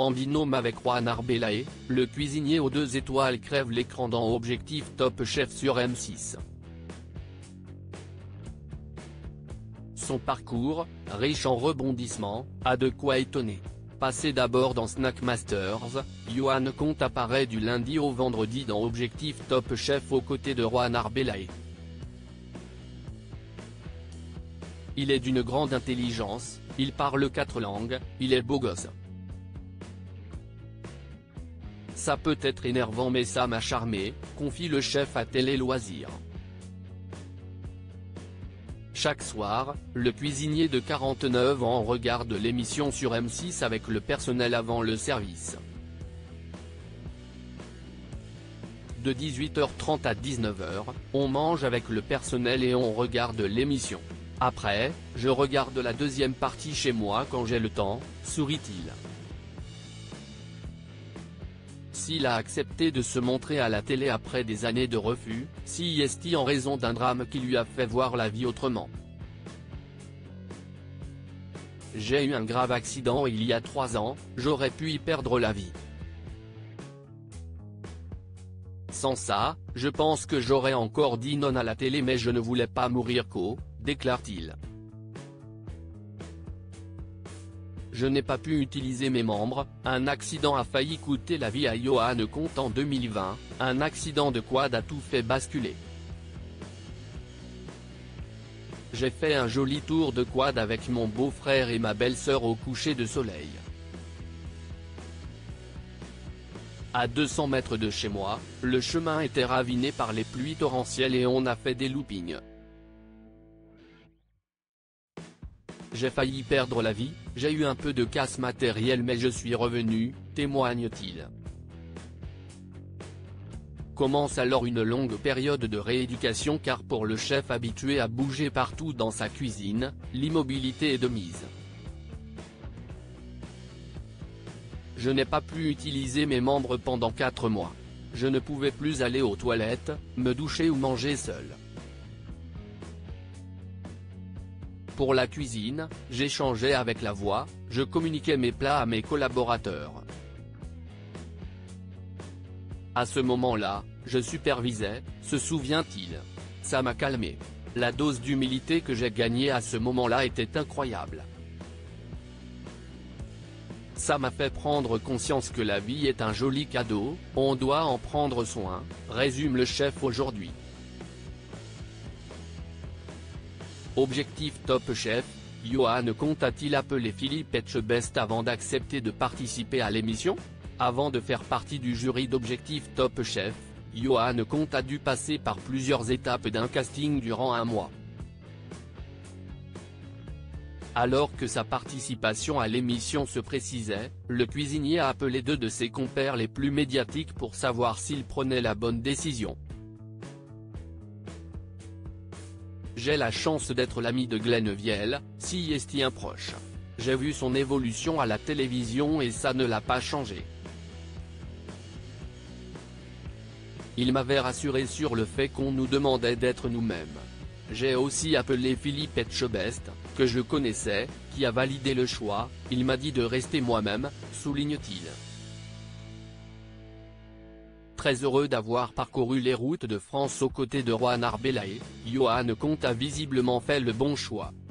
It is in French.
En binôme avec Juan Arbelae, le cuisinier aux 2 étoiles crève l'écran dans Objectif Top Chef sur M6. Son parcours, riche en rebondissements, a de quoi étonner. Passé d'abord dans Snack Masters, Johan Comte apparaît du lundi au vendredi dans Objectif Top Chef aux côtés de Juan Arbelae. Il est d'une grande intelligence, il parle 4 langues, il est beau gosse. Ça peut être énervant mais ça m'a charmé, confie le chef à Télé Loisirs. Chaque soir, le cuisinier de 49 ans regarde l'émission sur M6 avec le personnel avant le service. De 18h30 à 19h, on mange avec le personnel et on regarde l'émission. Après, je regarde la deuxième partie chez moi quand j'ai le temps, sourit-il. S'il a accepté de se montrer à la télé après des années de refus, si est-il en raison d'un drame qui lui a fait voir la vie autrement. J'ai eu un grave accident il y a 3 ans, j'aurais pu y perdre la vie. Sans ça, je pense que j'aurais encore dit non à la télé mais je ne voulais pas mourir déclare-t-il. Je n'ai pas pu utiliser mes membres, un accident a failli coûter la vie à Johan Comte en 2020, un accident de quad a tout fait basculer. J'ai fait un joli tour de quad avec mon beau-frère et ma belle-sœur au coucher de soleil. À 200 mètres de chez moi, le chemin était raviné par les pluies torrentielles et on a fait des loopings. J'ai failli perdre la vie, j'ai eu un peu de casse matérielle mais je suis revenu, témoigne-t-il. Commence alors une longue période de rééducation car pour le chef habitué à bouger partout dans sa cuisine, l'immobilité est de mise. Je n'ai pas pu utiliser mes membres pendant 4 mois. Je ne pouvais plus aller aux toilettes, me doucher ou manger seul. Pour la cuisine, j'échangeais avec la voix, je communiquais mes plats à mes collaborateurs. À ce moment-là, je supervisais, se souvient-il. Ça m'a calmé. La dose d'humilité que j'ai gagnée à ce moment-là était incroyable. Ça m'a fait prendre conscience que la vie est un joli cadeau, on doit en prendre soin, résume le chef aujourd'hui. Objectif Top Chef, Johan Comte a-t-il appelé Philippe Etchebest avant d'accepter de participer à l'émission? Avant de faire partie du jury d'Objectif Top Chef, Johan Comte a dû passer par plusieurs étapes d'un casting durant 1 mois. Alors que sa participation à l'émission se précisait, le cuisinier a appelé 2 de ses compères les plus médiatiques pour savoir s'il prenait la bonne décision. J'ai la chance d'être l'ami de Glenn Viel, si est un proche. J'ai vu son évolution à la télévision et ça ne l'a pas changé. Il m'avait rassuré sur le fait qu'on nous demandait d'être nous-mêmes. J'ai aussi appelé Philippe Etchebest, que je connaissais, qui a validé le choix, il m'a dit de rester moi-même, souligne-t-il. Très heureux d'avoir parcouru les routes de France aux côtés de Juan Arbelae, Johan Comte a visiblement fait le bon choix.